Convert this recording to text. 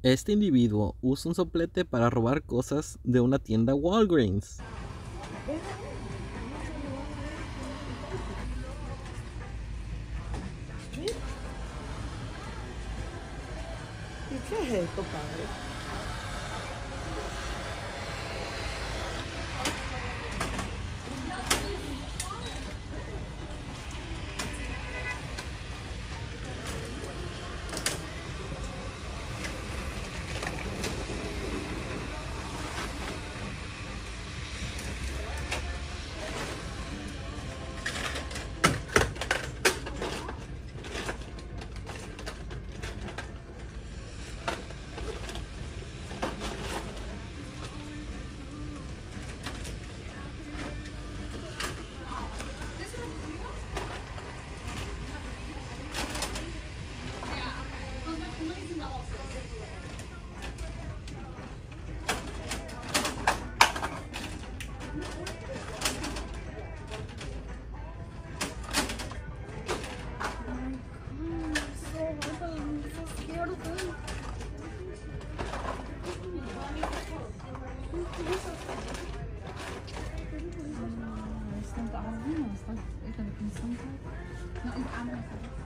Este individuo usa un soplete para robar cosas de una tienda Walgreens. ¿Y qué es esto, padre? استمتع عظيم استمتع إيه ده بتنسى؟ لا أنت عامل